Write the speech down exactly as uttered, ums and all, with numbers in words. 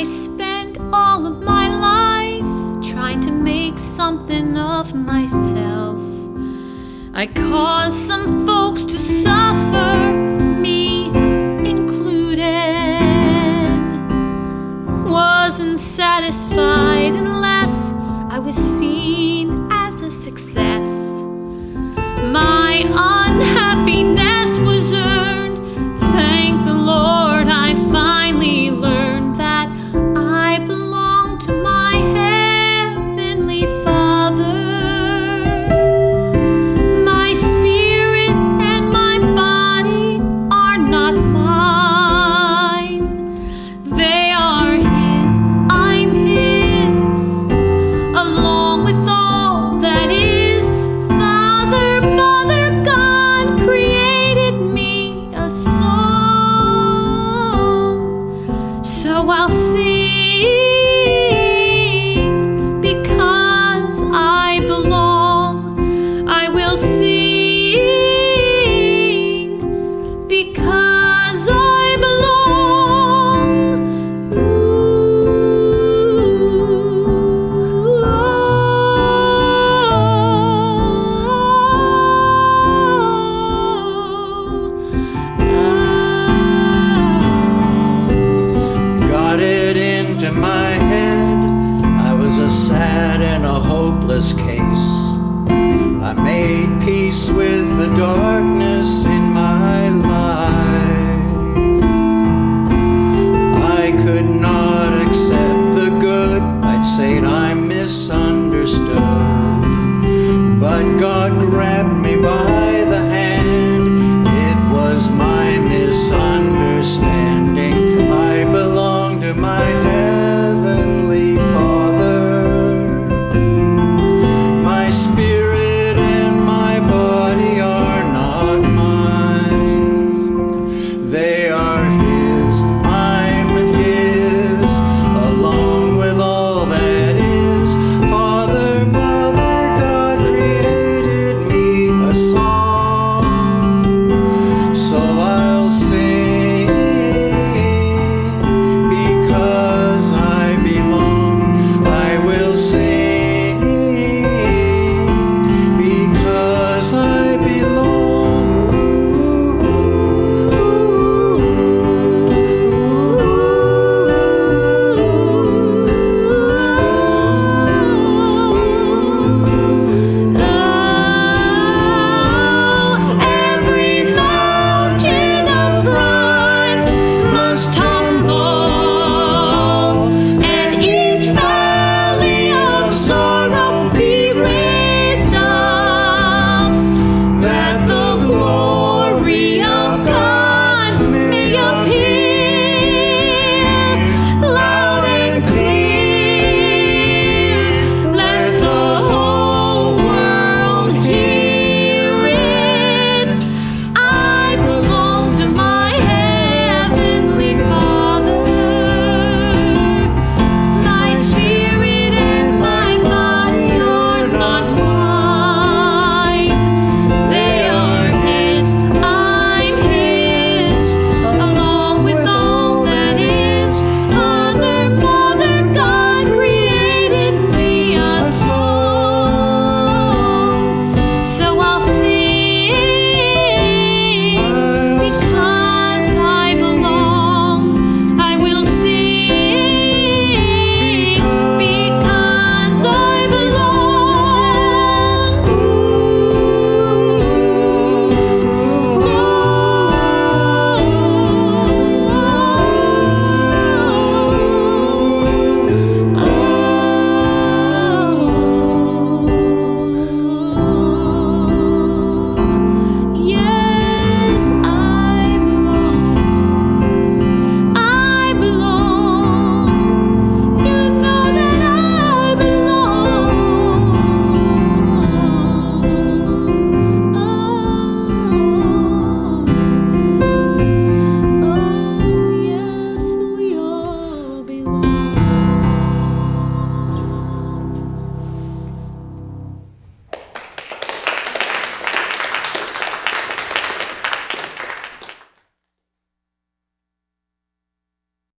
I spent all of my life trying to make something of myself. I caused some folks to suffer, me included. Wasn't satisfied unless I was seen as a success. My unhappiness was earned. Thank the Lord, I finally learned that I belong to my Heavenly Father. My spirit and my body are not mine. They are His, I'm His, along with all that is. Father, Mother, God created me a song, so I'll sing because I belong. I will sing because I belong. Got it into my head I was a sad and a hopeless case. I made peace with the darkness in